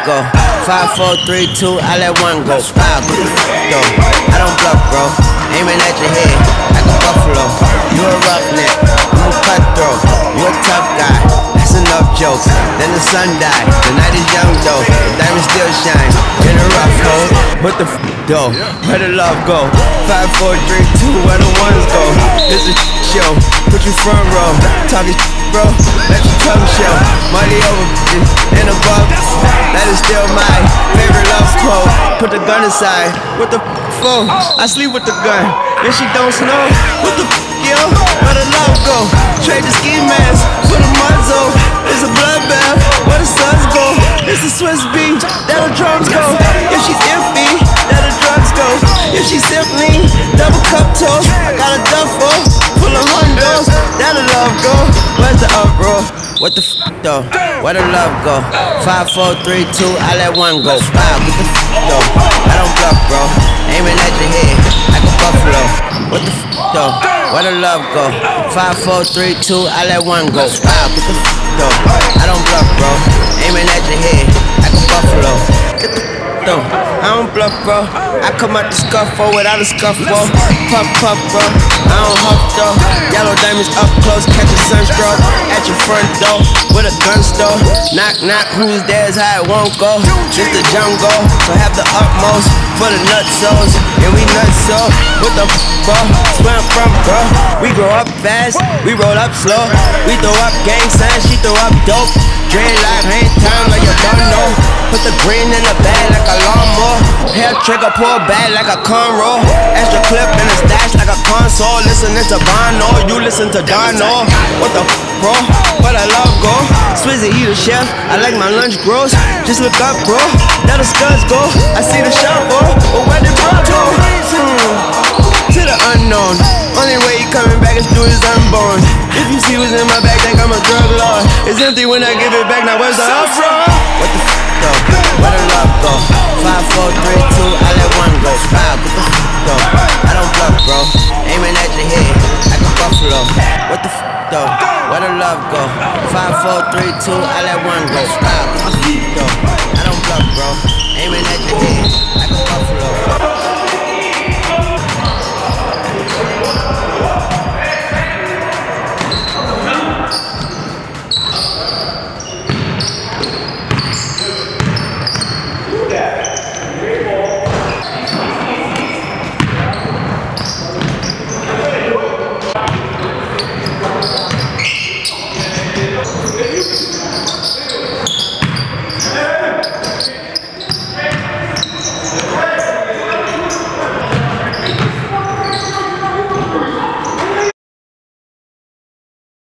go? 5, 4, 3, 2, I let one go. Wow, get the though. I don't bluff, bro. Aiming at your head like a buffalo. You a roughneck, I'm a cutthroat. You a tough guy, that's enough jokes. Then the sun died, the night is young though. The diamond still shine in a rough hole. What the though? Where the love go? 5, 4, 3, 2, where the ones go? This is show, put you front row. Talking bro, let your tongue show. Money over and above, that is still my favorite love quote. Put the gun aside, what the for? I sleep with the gun, and she don't snow. What the yo? Where the love go? Trade the ski mask for the muzzle. It's a bloodbath, where the suns go. It's the Swiss beat, that the drums go. If she's iffy, that the drugs go. If she's simply double cup toast, I got a duffel full of hundos, that the love go. Where's the uproar? What the though? Where the love go? 5, 4, 3, 2, I let one go. Wow, get the though. I don't bluff, bro. Aiming at your head like a buffalo. What the though? Where the love go? 5, 4, 3, 2, I let one go. Wow, get the though. I don't bluff, bro. Aiming at your head like a buffalo. Get the though. I don't bluff, bro. I come out the scuffle without a scuffle. Puff, puff, bro. I don't huff, though. Yellow diamonds up close, catch a sunstroke at your front door with a gun store. Knock, knock, who's there's how it won't go. Just the jungle, so have the utmost for the nutsos. And we nutso. What the bro? Where I'm from, bro? We grow up fast, we roll up slow. We throw up gang signs, she throw up dope. Dreadlock, hang time like you don't know. Put the green in the bag like a lawnmower. Hair trigger, pull back like a cornrow. Extra clip in the stash like a console. Listening to Bono, you listen to Dono. What the bro? Where the love go? Swizzy, he the chef, I like my lunch gross. Just look up, bro, that the scuds go. I see the shovel, but where did bro go? To the unknown. Only way he coming back is through his unborn. If you see what's in my bag, think I'm a drug lord. It's empty when I give it back, now where's the up from? What the though? Where the love go? 5, 4, 3, 2, I let one go. Wow, get the though. I don't bluff, bro. Aiming at your head like a buffalo. What the though? Where the love go? 5, 4, 3, 2, I let one go. Wow, get the though. I don't bluff, bro. Aiming at your head like a buffalo.